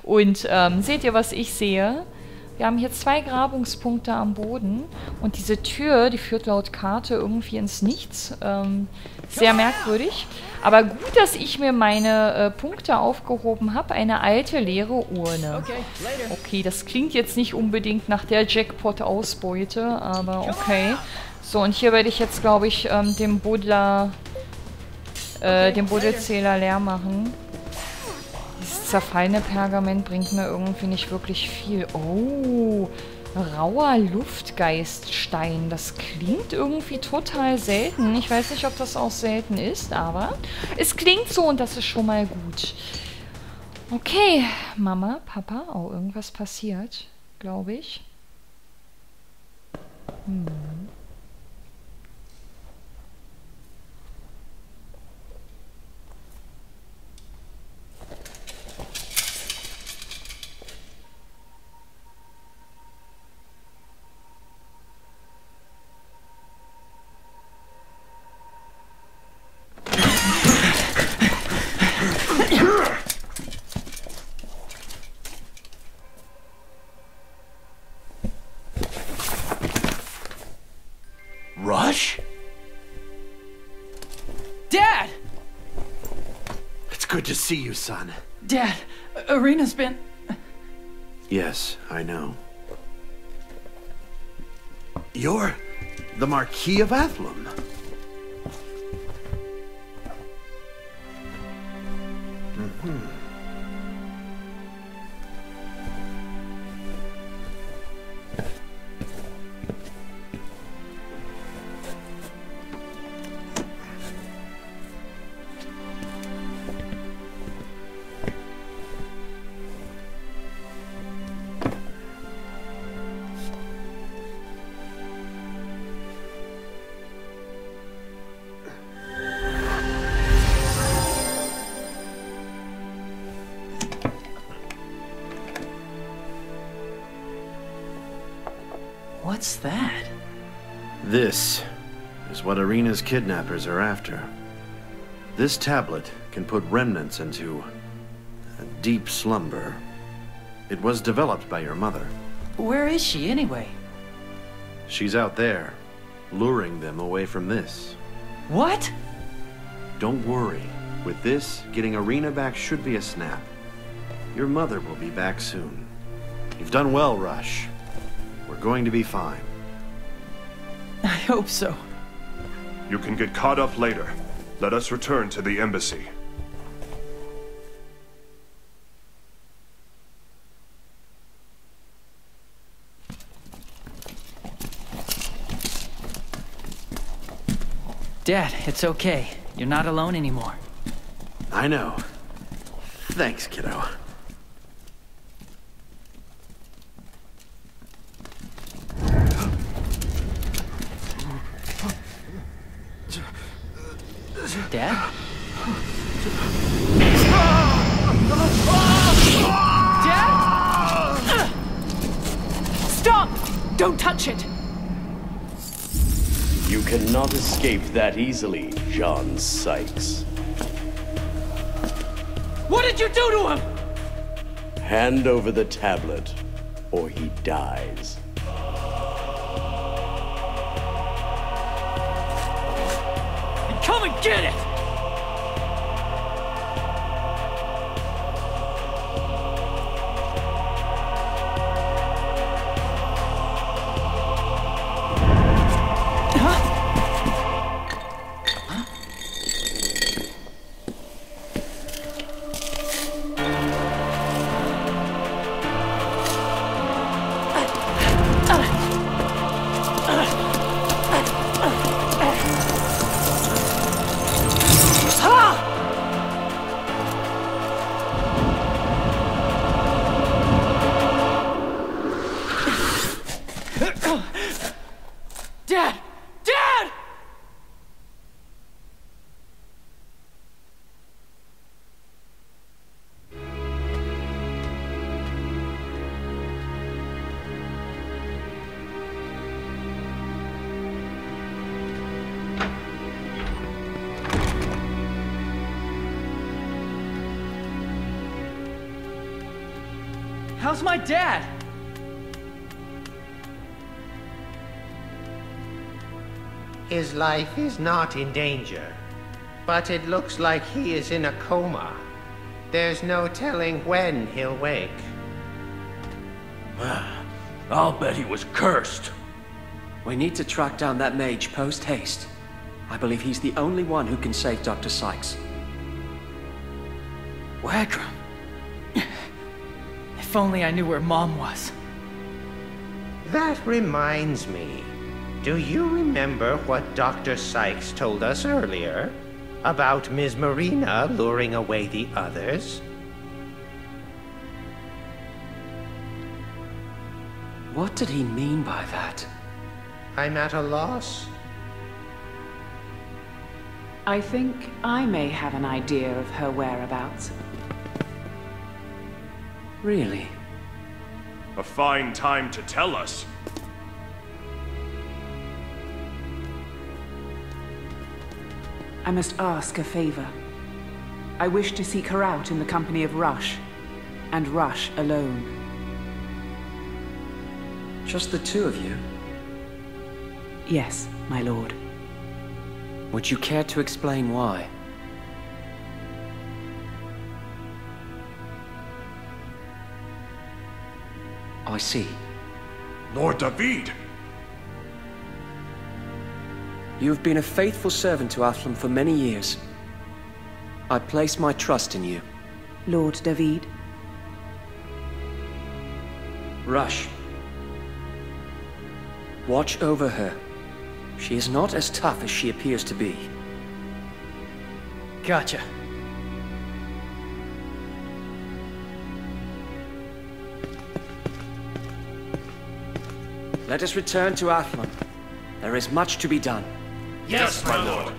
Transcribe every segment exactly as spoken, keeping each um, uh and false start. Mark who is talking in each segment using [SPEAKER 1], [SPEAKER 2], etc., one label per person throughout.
[SPEAKER 1] Und ähm, seht ihr, was ich sehe? Wir haben hier zwei Grabungspunkte am Boden und diese Tür, die führt laut Karte irgendwie ins Nichts. Ähm, sehr merkwürdig. Aber gut, dass ich mir meine äh, Punkte aufgehoben habe. Eine alte, leere Urne. Okay, das klingt jetzt nicht unbedingt nach der Jackpot-Ausbeute, aber okay. So, und hier werde ich jetzt, glaube ich, ähm, den Buddha, äh, den Buddelzähler leer machen. Dieses zerfallene Pergament bringt mir irgendwie nicht wirklich viel. Oh, rauer Luftgeiststein. Das klingt irgendwie total selten. Ich weiß nicht, ob das auch selten ist, aber es klingt so und das ist schon mal gut. Okay, Mama, Papa, oh, irgendwas passiert, glaube ich. Hm.
[SPEAKER 2] Rush?
[SPEAKER 3] Dad!
[SPEAKER 2] It's good to see you, son.
[SPEAKER 3] Dad, Arena's been...
[SPEAKER 2] Yes, I know. You're the Marquis of Athlum. Mm-hmm.
[SPEAKER 3] What's that?
[SPEAKER 2] This is what Arena's kidnappers are after. This tablet can put remnants into a deep slumber. It was developed by your mother.
[SPEAKER 3] Where is she, anyway?
[SPEAKER 2] She's out there, luring them away from this.
[SPEAKER 3] What?
[SPEAKER 2] Don't worry. With this, getting Arena back should be a snap. Your mother will be back soon. You've done well, Rush. We're going to be fine.
[SPEAKER 3] I hope so.
[SPEAKER 4] You can get caught up later. Let us return to the embassy.
[SPEAKER 3] Dad, it's okay. You're not alone anymore.
[SPEAKER 2] I know. Thanks, kiddo.
[SPEAKER 3] Dad? Dad? Stop! Don't touch it!
[SPEAKER 5] You cannot escape that easily, John Sykes.
[SPEAKER 3] What did you do to him?
[SPEAKER 5] Hand over the tablet, or he dies.
[SPEAKER 3] Come and get it! How's my dad?
[SPEAKER 6] His life is not in danger, but it looks like he is in a coma. There's no telling when he'll wake.
[SPEAKER 7] I'll bet he was cursed.
[SPEAKER 8] We need to track down that mage post-haste. I believe he's the only one who can save Doctor Sykes.
[SPEAKER 3] Wagram. If only I knew where Mom was.
[SPEAKER 6] That reminds me. Do you remember what Doctor Sykes told us earlier? About Miz Marina luring away the others?
[SPEAKER 8] What did he mean by that?
[SPEAKER 6] I'm at a loss.
[SPEAKER 9] I think I may have an idea of her whereabouts.
[SPEAKER 8] Really?
[SPEAKER 4] A fine time to tell us.
[SPEAKER 9] I must ask a favor. I wish to seek her out in the company of Rush, and Rush alone.
[SPEAKER 8] Just the two of you?
[SPEAKER 9] Yes, my lord.
[SPEAKER 8] Would you care to explain why? I see.
[SPEAKER 4] Lord David!
[SPEAKER 8] You've been a faithful servant to Athlum for many years. I place my trust in you.
[SPEAKER 9] Lord David?
[SPEAKER 8] Rush. Watch over her. She is not as tough as she appears to be.
[SPEAKER 3] Gotcha.
[SPEAKER 8] Let us return to Athlum. There is much to be done.
[SPEAKER 4] Yes, my lord.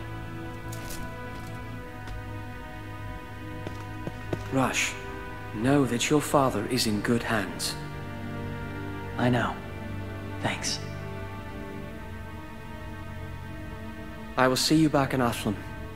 [SPEAKER 8] Rush, know that your father is in good hands.
[SPEAKER 3] I know. Thanks.
[SPEAKER 8] I will see you back in Athlum.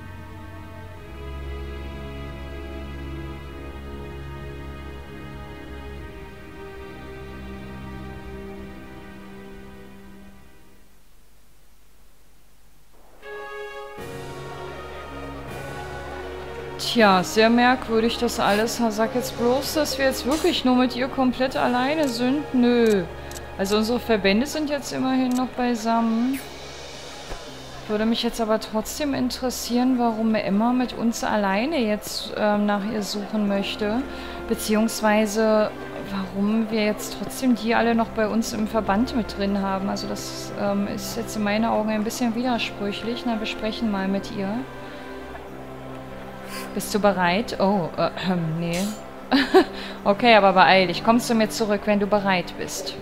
[SPEAKER 1] Tja, sehr merkwürdig das alles. Sag jetzt bloß, dass wir jetzt wirklich nur mit ihr komplett alleine sind. Nö. Also unsere Verbände sind jetzt immerhin noch beisammen. Würde mich jetzt aber trotzdem interessieren, warum Emma mit uns alleine jetzt ähm, nach ihr suchen möchte. Beziehungsweise, warum wir jetzt trotzdem die alle noch bei uns im Verband mit drin haben. Also das ähm, ist jetzt in meinen Augen ein bisschen widersprüchlich. Na, wir sprechen mal mit ihr. Bist du bereit? Oh, äh, nee. Okay, aber beeil dich. Kommst du mir zurück, wenn du bereit bist?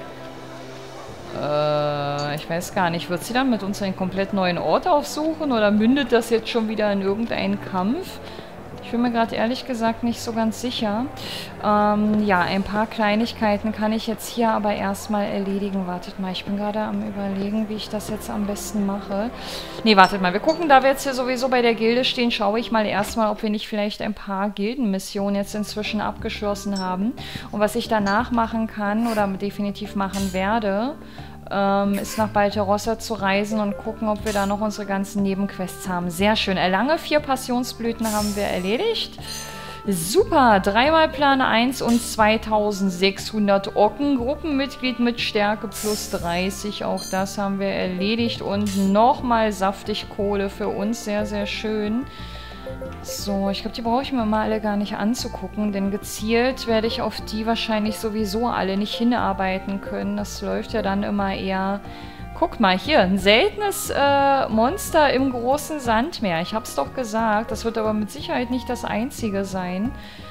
[SPEAKER 1] Äh, ich weiß gar nicht. Wird sie dann mit uns einen komplett neuen Ort aufsuchen? Oder mündet das jetzt schon wieder in irgendeinen Kampf? Ich bin mir gerade ehrlich gesagt nicht so ganz sicher. Ähm, ja, ein paar Kleinigkeiten kann ich jetzt hier aber erstmal erledigen. Wartet mal, ich bin gerade am Überlegen, wie ich das jetzt am besten mache. Nee, wartet mal, wir gucken, da wir jetzt hier sowieso bei der Gilde stehen, schaue ich mal erstmal, ob wir nicht vielleicht ein paar Gildenmissionen jetzt inzwischen abgeschlossen haben. Und was ich danach machen kann oder definitiv machen werde, Ähm, ist nach Balterossa zu reisen und gucken, ob wir da noch unsere ganzen Nebenquests haben. Sehr schön. Erlange vier Passionsblüten haben wir erledigt. Super. Dreimal Plan eins und zweitausendsechshundert Ocken. Gruppenmitglied mit Stärke plus dreißig. Auch das haben wir erledigt. Und nochmal saftig Kohle für uns. Sehr, sehr schön. So, ich glaube, die brauche ich mir mal alle gar nicht anzugucken, denn gezielt werde ich auf die wahrscheinlich sowieso alle nicht hinarbeiten können. Das läuft ja dann immer eher... Guckt mal, hier, ein seltenes äh, Monster im großen Sandmeer. Ich habe es doch gesagt, das wird aber mit Sicherheit nicht das einzige sein.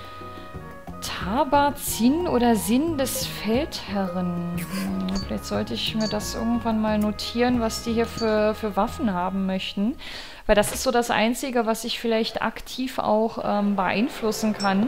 [SPEAKER 1] Tabazin oder Sinn des Feldherren. Hm, vielleicht sollte ich mir das irgendwann mal notieren, was die hier für, für Waffen haben möchten. Weil das ist so das Einzige, was ich vielleicht aktiv auch ähm, beeinflussen kann.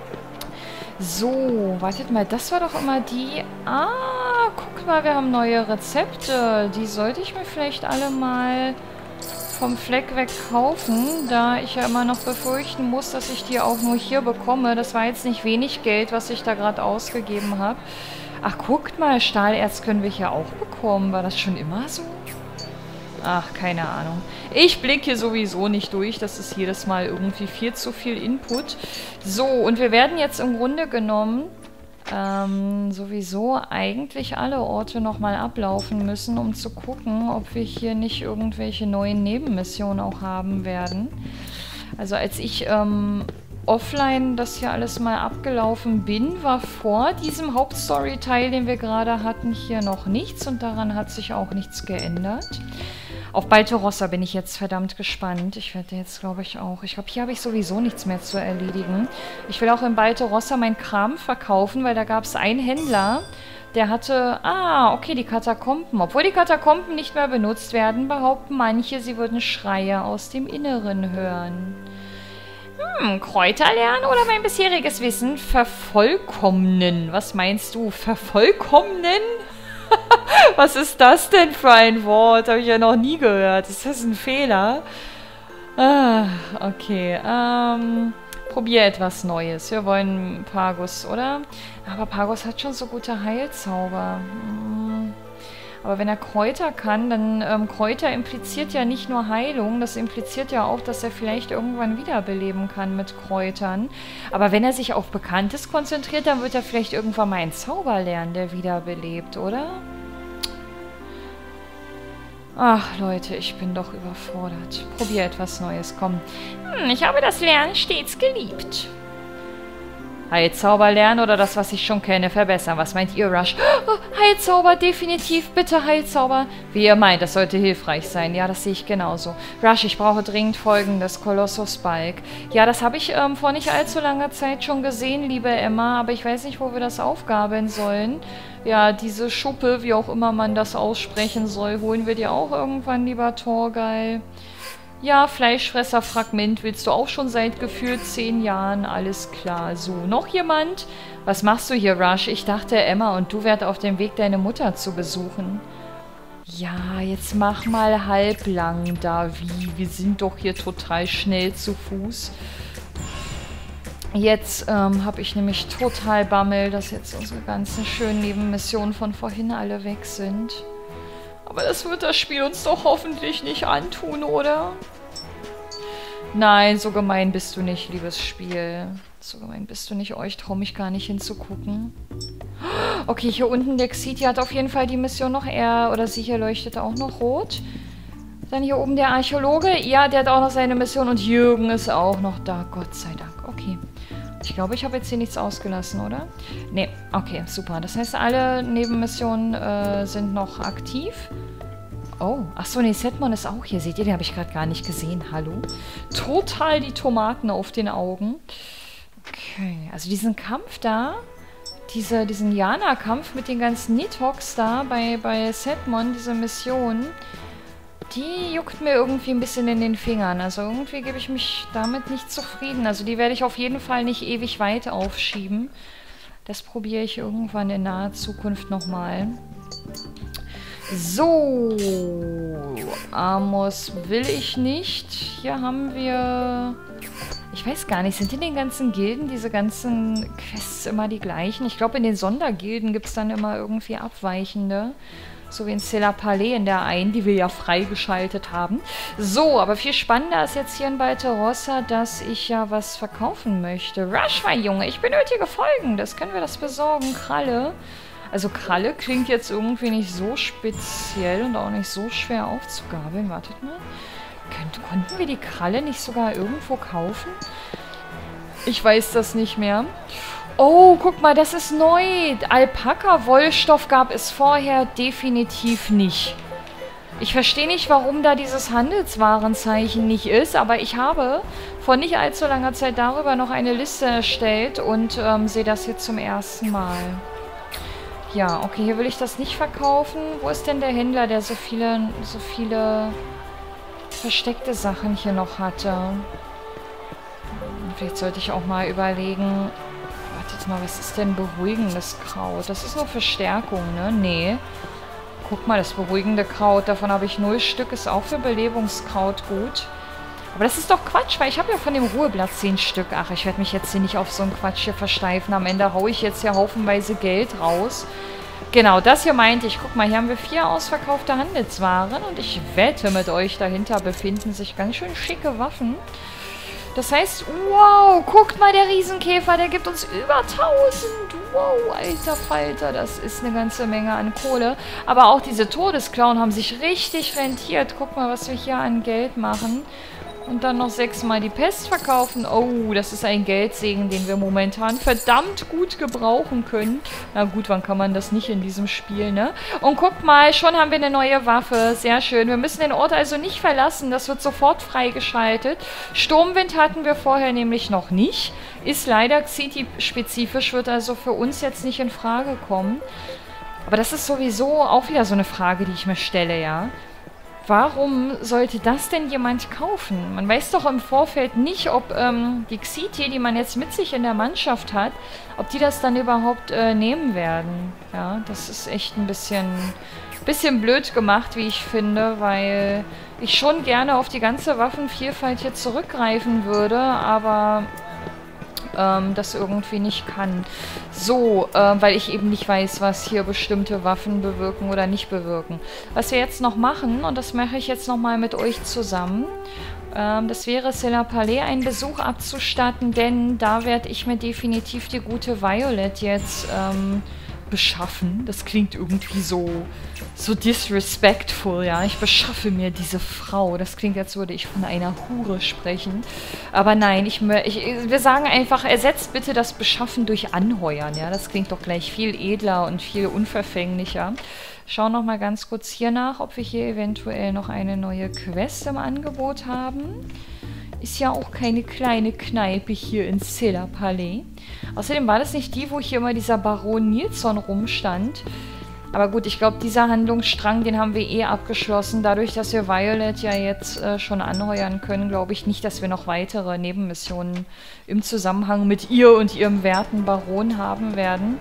[SPEAKER 1] So, wartet mal, das war doch immer die... Ah, guck mal, wir haben neue Rezepte. Die sollte ich mir vielleicht alle mal vom Fleck weg kaufen, da ich ja immer noch befürchten muss, dass ich die auch nur hier bekomme. Das war jetzt nicht wenig Geld, was ich da gerade ausgegeben habe. Ach, guckt mal, Stahlerz können wir hier auch bekommen. War das schon immer so? Ach, keine Ahnung. Ich blicke hier sowieso nicht durch. Das ist jedes Mal irgendwie viel zu viel Input. So, und wir werden jetzt im Grunde genommen ähm, sowieso eigentlich alle Orte nochmal ablaufen müssen, um zu gucken, ob wir hier nicht irgendwelche neuen Nebenmissionen auch haben werden. Also als ich ähm, offline das hier alles mal abgelaufen bin, war vor diesem Hauptstory-Teil, den wir gerade hatten, hier noch nichts und daran hat sich auch nichts geändert. Auf Baltorossa bin ich jetzt verdammt gespannt. Ich werde jetzt, glaube ich, auch... Ich glaube, hier habe ich sowieso nichts mehr zu erledigen. Ich will auch in Baltorossa meinen Kram verkaufen, weil da gab es einen Händler, der hatte... Ah, okay, die Katakomben. Obwohl die Katakomben nicht mehr benutzt werden, behaupten manche, sie würden Schreie aus dem Inneren hören. Hm, Kräuter lernen oder mein bisheriges Wissen vervollkommnen? Was meinst du? Vervollkommnen? Was ist das denn für ein Wort? Habe ich ja noch nie gehört. Ist das ein Fehler? Ah, okay. Ähm, probier etwas Neues. Wir wollen Pagus, oder? Aber Pagus hat schon so gute Heilzauber. Hm. Aber wenn er Kräuter kann, dann ähm, Kräuter impliziert ja nicht nur Heilung, das impliziert ja auch, dass er vielleicht irgendwann wiederbeleben kann mit Kräutern. Aber wenn er sich auf Bekanntes konzentriert, dann wird er vielleicht irgendwann mal einen Zauber lernen, der wiederbelebt, oder? Ach, Leute, ich bin doch überfordert. Probier etwas Neues, komm. Hm, ich habe das Lernen stets geliebt. Heilzauber lernen oder das, was ich schon kenne, verbessern. Was meint ihr, Rush? Oh, Heilzauber, definitiv, bitte Heilzauber. Wie ihr meint, das sollte hilfreich sein. Ja, das sehe ich genauso. Rush, ich brauche dringend folgendes, Colossus Balk. Ja, das habe ich ähm, vor nicht allzu langer Zeit schon gesehen, liebe Emma, aber ich weiß nicht, wo wir das aufgabeln sollen. Ja, diese Schuppe, wie auch immer man das aussprechen soll, holen wir dir auch irgendwann, lieber Torgal. Ja, Fleischfresser-Fragment willst du auch schon seit gefühlt zehn Jahren. Alles klar. So, noch jemand? Was machst du hier, Rush? Ich dachte, Emma und du wärt auf dem Weg, deine Mutter zu besuchen. Ja, jetzt mach mal halblang da. Wie? Wir sind doch hier total schnell zu Fuß. Jetzt ähm, habe ich nämlich total Bammel, dass jetzt unsere ganzen schönen Nebenmissionen von vorhin alle weg sind. Aber das wird das Spiel uns doch hoffentlich nicht antun, oder? Nein, so gemein bist du nicht, liebes Spiel. So gemein bist du nicht. Oh, ich traue mich gar nicht hinzugucken. Okay, hier unten der Xiti hat auf jeden Fall die Mission noch. Er oder sie hier leuchtet auch noch rot. Dann hier oben der Archäologe. Ja, der hat auch noch seine Mission. Und Jürgen ist auch noch da. Gott sei Dank. Okay. Ich glaube, ich habe jetzt hier nichts ausgelassen, oder? Nee, okay, super. Das heißt, alle Nebenmissionen äh, sind noch aktiv. Oh, achso, nee, Setmon ist auch hier. Seht ihr, den habe ich gerade gar nicht gesehen. Hallo? Total die Tomaten auf den Augen. Okay, also diesen Kampf da, diese, diesen Jana-Kampf mit den ganzen Nidhoggs da bei, bei Setmon, diese Mission, die juckt mir irgendwie ein bisschen in den Fingern. Also irgendwie gebe ich mich damit nicht zufrieden. Also die werde ich auf jeden Fall nicht ewig weit aufschieben. Das probiere ich irgendwann in naher Zukunft nochmal. So. Amos will ich nicht. Hier haben wir... Ich weiß gar nicht, sind in den ganzen Gilden diese ganzen Quests immer die gleichen? Ich glaube, in den Sondergilden gibt es dann immer irgendwie abweichende. So wie in Cela Palais in der einen, die wir ja freigeschaltet haben. So, aber viel spannender ist jetzt hier in Baltorossa, dass ich ja was verkaufen möchte. Rush, mein Junge, ich benötige Folgendes. Können wir das besorgen? Kralle. Also Kralle klingt jetzt irgendwie nicht so speziell und auch nicht so schwer aufzugabeln. Wartet mal. Könnt, konnten wir die Kralle nicht sogar irgendwo kaufen? Ich weiß das nicht mehr. Oh, guck mal, das ist neu. Alpaka-Wollstoff gab es vorher definitiv nicht. Ich verstehe nicht, warum da dieses Handelswarenzeichen nicht ist, aber ich habe vor nicht allzu langer Zeit darüber noch eine Liste erstellt und ähm, sehe das jetzt zum ersten Mal. Ja, okay, hier will ich das nicht verkaufen. Wo ist denn der Händler, der so viele, so viele versteckte Sachen hier noch hatte? Vielleicht sollte ich auch mal überlegen... Wartet mal, was ist denn beruhigendes Kraut? Das ist nur Verstärkung, ne? Nee. guck mal, das beruhigende Kraut, davon habe ich null Stück, ist auch für Belebungskraut gut. Aber das ist doch Quatsch, weil ich habe ja von dem Ruheblatt zehn Stück. Ach, ich werde mich jetzt hier nicht auf so einen Quatsch hier versteifen. Am Ende haue ich jetzt hier haufenweise Geld raus. Genau, das hier meinte ich. Guck mal, hier haben wir vier ausverkaufte Handelswaren. Und ich wette mit euch, dahinter befinden sich ganz schön schicke Waffen. Das heißt, wow, guckt mal, der Riesenkäfer, der gibt uns über tausend. Wow, alter Falter, das ist eine ganze Menge an Kohle. Aber auch diese Todesklauen haben sich richtig rentiert. Guck mal, was wir hier an Geld machen. Und dann noch sechsmal die Pest verkaufen. Oh, das ist ein Geldsegen, den wir momentan verdammt gut gebrauchen können. Na gut, wann kann man das nicht in diesem Spiel, ne? Und guckt mal, schon haben wir eine neue Waffe. Sehr schön. Wir müssen den Ort also nicht verlassen. Das wird sofort freigeschaltet. Sturmwind hatten wir vorher nämlich noch nicht. Ist leider City-spezifisch, wird also für uns jetzt nicht in Frage kommen. Aber das ist sowieso auch wieder so eine Frage, die ich mir stelle, ja. Warum sollte das denn jemand kaufen? Man weiß doch im Vorfeld nicht, ob ähm, die Xiti, die man jetzt mit sich in der Mannschaft hat, ob die das dann überhaupt äh, nehmen werden. Ja, das ist echt ein bisschen, bisschen blöd gemacht, wie ich finde, weil ich schon gerne auf die ganze Waffenvielfalt hier zurückgreifen würde, aber ähm, das irgendwie nicht kann. So, äh, weil ich eben nicht weiß, was hier bestimmte Waffen bewirken oder nicht bewirken. Was wir jetzt noch machen, und das mache ich jetzt nochmal mit euch zusammen, ähm, das wäre Sela Palais einen Besuch abzustatten, denn da werde ich mir definitiv die gute Violet jetzt ähm, beschaffen. Das klingt irgendwie so, so disrespectful, ja. Ich beschaffe mir diese Frau. Das klingt, als würde ich von einer Hure sprechen. Aber nein, ich, ich, wir sagen einfach, ersetzt bitte das Beschaffen durch Anheuern, ja. Das klingt doch gleich viel edler und viel unverfänglicher. Schauen noch mal ganz kurz hier nach, ob wir hier eventuell noch eine neue Quest im Angebot haben. Ist ja auch keine kleine Kneipe hier in Sela Palais. Außerdem war das nicht die, wo hier immer dieser Baron Nilsson rumstand. Aber gut, ich glaube, dieser Handlungsstrang, den haben wir eh abgeschlossen. Dadurch, dass wir Violet ja jetzt äh, schon anheuern können, glaube ich nicht, dass wir noch weitere Nebenmissionen im Zusammenhang mit ihr und ihrem werten Baron haben werden.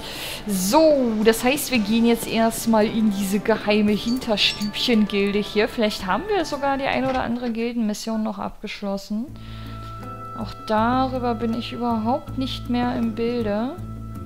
[SPEAKER 1] So, das heißt, wir gehen jetzt erstmal in diese geheime Hinterstübchen-Gilde hier. Vielleicht haben wir sogar die ein oder andere Gildenmission noch abgeschlossen. Auch darüber bin ich überhaupt nicht mehr im Bilde.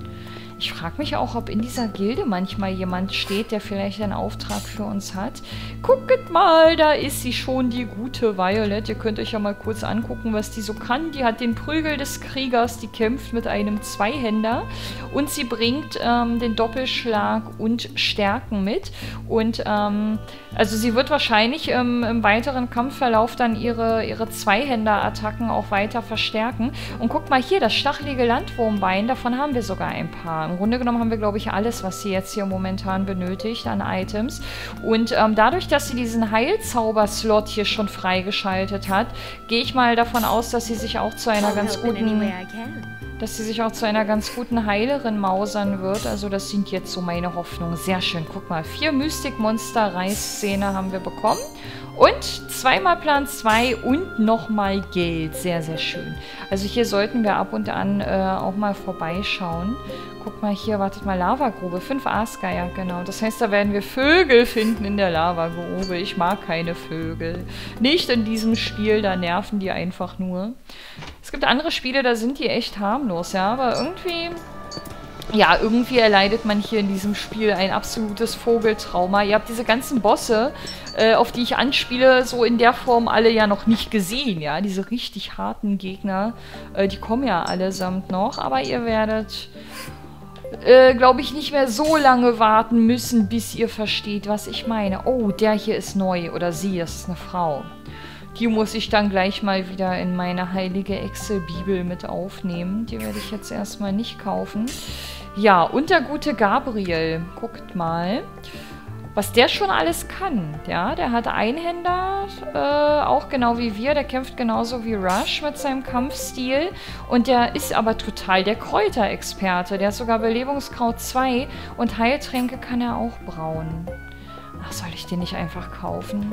[SPEAKER 1] Ich frage mich auch, ob in dieser Gilde manchmal jemand steht, der vielleicht einen Auftrag für uns hat. Guckt mal, da ist sie schon, die gute Violet. Ihr könnt euch ja mal kurz angucken, was die so kann. Die hat den Prügel des Kriegers, die kämpft mit einem Zweihänder. Und sie bringt ähm, den Doppelschlag und Stärken mit. Und ähm, also sie wird wahrscheinlich ähm, im weiteren Kampfverlauf dann ihre, ihre Zweihänder-Attacken auch weiter verstärken. Und guckt mal hier, das stachelige Landwurmbein, davon haben wir sogar ein paar. Im Grunde genommen haben wir, glaube ich, alles, was sie jetzt hier momentan benötigt an Items. Und ähm, dadurch, dass sie diesen Heilzauber-Slot hier schon freigeschaltet hat, gehe ich mal davon aus, dass sie sich auch zu einer ganz guten... dass sie sich auch zu einer ganz guten Heilerin mausern wird. Also das sind jetzt so meine Hoffnungen. Sehr schön. Guck mal, vier Mystik-Monster-Reißzähne haben wir bekommen. Und zweimal Plan zwei und nochmal Geld. Sehr, sehr schön. Also hier sollten wir ab und an äh, auch mal vorbeischauen. Guck mal hier, wartet mal, Lavagrube. Fünf Aasgeier, genau. Das heißt, da werden wir Vögel finden in der Lavagrube. Ich mag keine Vögel. Nicht in diesem Spiel, da nerven die einfach nur. Es gibt andere Spiele, da sind die echt harmlos, ja. Aber irgendwie... Ja, irgendwie erleidet man hier in diesem Spiel ein absolutes Vogeltrauma. Ihr habt diese ganzen Bosse, äh, auf die ich anspiele, so in der Form alle ja noch nicht gesehen, ja. Diese richtig harten Gegner, äh, die kommen ja allesamt noch. Aber ihr werdet, äh, glaube ich, nicht mehr so lange warten müssen, bis ihr versteht, was ich meine. Oh, der hier ist neu. Oder sie, das ist eine Frau. Die muss ich dann gleich mal wieder in meine heilige Excel-Bibel mit aufnehmen. Die werde ich jetzt erstmal nicht kaufen. Ja, und der gute Gabriel. Guckt mal, was der schon alles kann. Ja, der hat Einhänder, äh, auch genau wie wir. Der kämpft genauso wie Rush mit seinem Kampfstil. Und der ist aber total der Kräuterexperte. Der hat sogar Belebungskraut zwei und Heiltränke kann er auch brauen. Ach, soll ich den nicht einfach kaufen?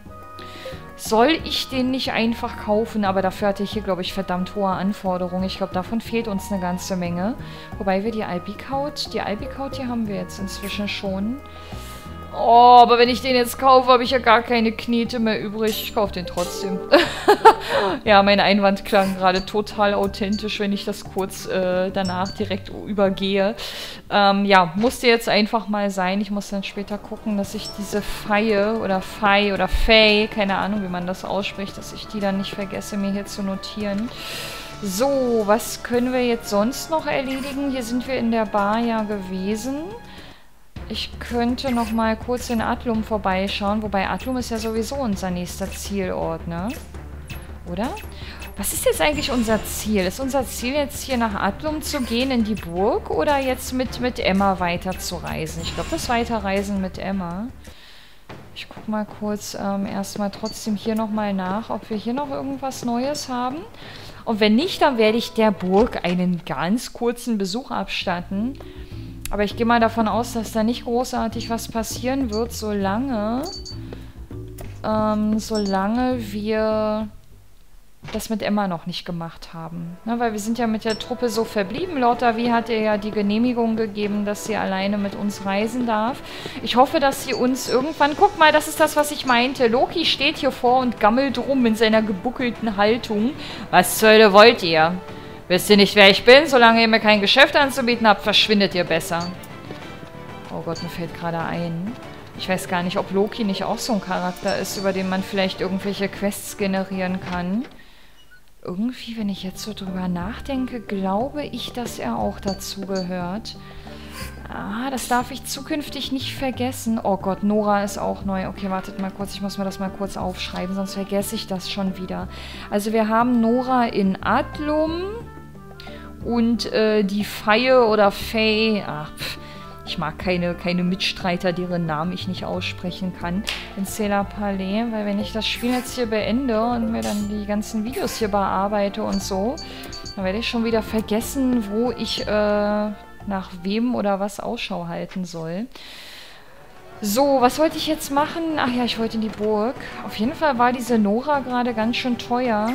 [SPEAKER 1] Soll ich den nicht einfach kaufen? Aber dafür hatte ich hier, glaube ich, verdammt hohe Anforderungen. Ich glaube, davon fehlt uns eine ganze Menge. Wobei wir die Albicaut, die Albicaut, die haben wir jetzt inzwischen schon. Oh, aber wenn ich den jetzt kaufe, habe ich ja gar keine Knete mehr übrig. Ich kaufe den trotzdem. Ja, mein Einwand klang gerade total authentisch, wenn ich das kurz äh, danach direkt übergehe. Ähm, ja, musste jetzt einfach mal sein. Ich muss dann später gucken, dass ich diese Faye oder Fei oder Fay, keine Ahnung, wie man das ausspricht, dass ich die dann nicht vergesse, mir hier zu notieren. So, was können wir jetzt sonst noch erledigen? Hier sind wir in der Bar ja gewesen. Ich könnte noch mal kurz in Athlum vorbeischauen, wobei Athlum ist ja sowieso unser nächster Zielort, ne? Oder? Was ist jetzt eigentlich unser Ziel? Ist unser Ziel jetzt hier nach Athlum zu gehen in die Burg oder jetzt mit, mit Emma weiterzureisen? Ich glaube, das Weiterreisen mit Emma. Ich gucke mal kurz ähm, erstmal trotzdem hier noch mal nach, ob wir hier noch irgendwas Neues haben. Und wenn nicht, dann werde ich der Burg einen ganz kurzen Besuch abstatten. Aber ich gehe mal davon aus, dass da nicht großartig was passieren wird, solange, ähm, solange wir das mit Emma noch nicht gemacht haben. Ne, weil wir sind ja mit der Truppe so verblieben. Lord Davi hat ihr ja die Genehmigung gegeben, dass sie alleine mit uns reisen darf. Ich hoffe, dass sie uns irgendwann... Guck mal, das ist das, was ich meinte. Loki steht hier vor und gammelt rum in seiner gebuckelten Haltung. Was zur Hölle wollt ihr? Wisst ihr nicht, wer ich bin? Solange ihr mir kein Geschäft anzubieten habt, verschwindet ihr besser. Oh Gott, mir fällt gerade ein. Ich weiß gar nicht, ob Loki nicht auch so ein Charakter ist, über den man vielleicht irgendwelche Quests generieren kann. Irgendwie, wenn ich jetzt so drüber nachdenke, glaube ich, dass er auch dazu gehört. Ah, das darf ich zukünftig nicht vergessen. Oh Gott, Nora ist auch neu. Okay, wartet mal kurz. Ich muss mir das mal kurz aufschreiben, sonst vergesse ich das schon wieder. Also wir haben Nora in Athlum. Und äh, die Faye oder Faye, ach, pff, ich mag keine, keine Mitstreiter, deren Namen ich nicht aussprechen kann, in Cela Palais, weil wenn ich das Spiel jetzt hier beende und mir dann die ganzen Videos hier bearbeite und so, dann werde ich schon wieder vergessen, wo ich äh, nach wem oder was Ausschau halten soll. So, was wollte ich jetzt machen? Ach ja, ich wollte in die Burg. Auf jeden Fall war diese Nora gerade ganz schön teuer.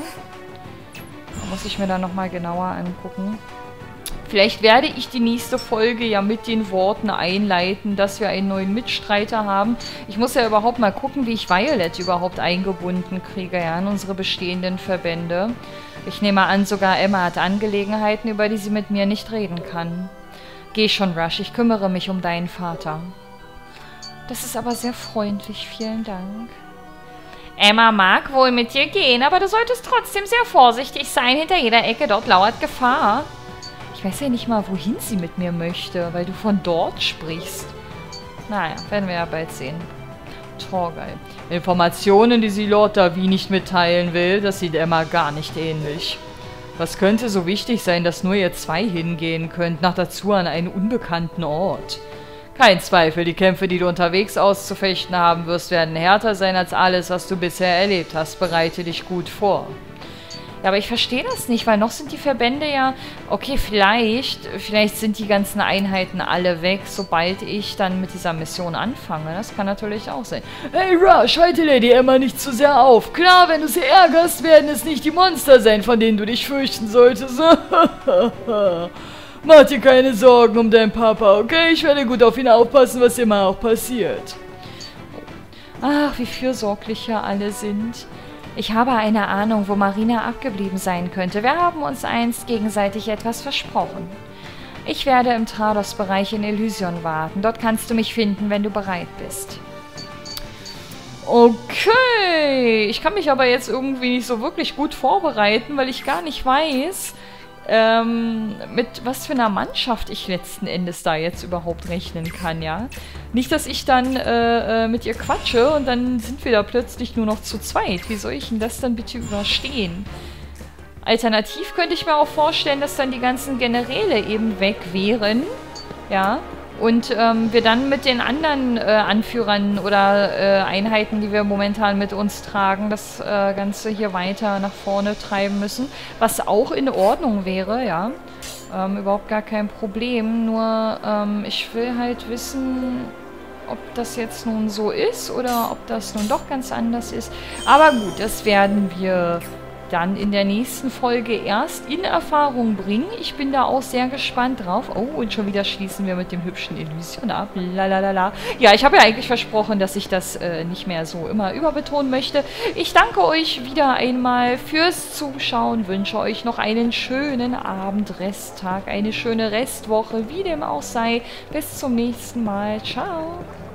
[SPEAKER 1] Da muss ich mir dann nochmal genauer angucken. Vielleicht werde ich die nächste Folge ja mit den Worten einleiten, dass wir einen neuen Mitstreiter haben. Ich muss ja überhaupt mal gucken, wie ich Violet überhaupt eingebunden kriege, ja, in unsere bestehenden Verbände. Ich nehme an, sogar Emma hat Angelegenheiten, über die sie mit mir nicht reden kann. Geh schon, Rush, ich kümmere mich um deinen Vater. Das ist aber sehr freundlich, vielen Dank. Emma mag wohl mit dir gehen, aber du solltest trotzdem sehr vorsichtig sein. Hinter jeder Ecke dort lauert Gefahr. Ich weiß ja nicht mal, wohin sie mit mir möchte, weil du von dort sprichst. Naja, werden wir ja bald sehen. Torgeil. Informationen, die sie Lord Davi nicht mitteilen will, das sieht Emma gar nicht ähnlich. Was könnte so wichtig sein, dass nur ihr zwei hingehen könnt, noch dazu an einen unbekannten Ort? Kein Zweifel, die Kämpfe, die du unterwegs auszufechten haben wirst, werden härter sein als alles, was du bisher erlebt hast. Bereite dich gut vor. Ja, aber ich verstehe das nicht, weil noch sind die Verbände ja... Okay, vielleicht, vielleicht sind die ganzen Einheiten alle weg, sobald ich dann mit dieser Mission anfange. Das kann natürlich auch sein. Hey Rush, halte Lady Emma nicht zu sehr auf. Klar, wenn du sie ärgerst, werden es nicht die Monster sein, von denen du dich fürchten solltest. Mach dir keine Sorgen um deinen Papa, okay? Ich werde gut auf ihn aufpassen, was immer auch passiert. Ach, wie fürsorglich hier alle sind. Ich habe eine Ahnung, wo Marina abgeblieben sein könnte. Wir haben uns einst gegenseitig etwas versprochen. Ich werde im Trados-Bereich in Elysion warten. Dort kannst du mich finden, wenn du bereit bist. Okay. Ich kann mich aber jetzt irgendwie nicht so wirklich gut vorbereiten, weil ich gar nicht weiß... Ähm, mit was für einer Mannschaft ich letzten Endes da jetzt überhaupt rechnen kann, ja. Nicht, dass ich dann äh, äh, mit ihr quatsche und dann sind wir da plötzlich nur noch zu zweit. Wie soll ich denn das dann bitte überstehen? Alternativ könnte ich mir auch vorstellen, dass dann die ganzen Generäle eben weg wären, ja. Und ähm, wir dann mit den anderen äh, Anführern oder äh, Einheiten, die wir momentan mit uns tragen, das äh, Ganze hier weiter nach vorne treiben müssen. Was auch in Ordnung wäre, ja. Ähm, überhaupt gar kein Problem. Nur ähm, ich will halt wissen, ob das jetzt nun so ist oder ob das nun doch ganz anders ist. Aber gut, das werden wir dann in der nächsten Folge erst in Erfahrung bringen. Ich bin da auch sehr gespannt drauf. Oh, und schon wieder schließen wir mit dem hübschen Elysion ab. Lalalala. Ja, ich habe ja eigentlich versprochen, dass ich das äh, nicht mehr so immer überbetonen möchte. Ich danke euch wieder einmal fürs Zuschauen, wünsche euch noch einen schönen Abend, Resttag, eine schöne Restwoche, wie dem auch sei. Bis zum nächsten Mal. Ciao.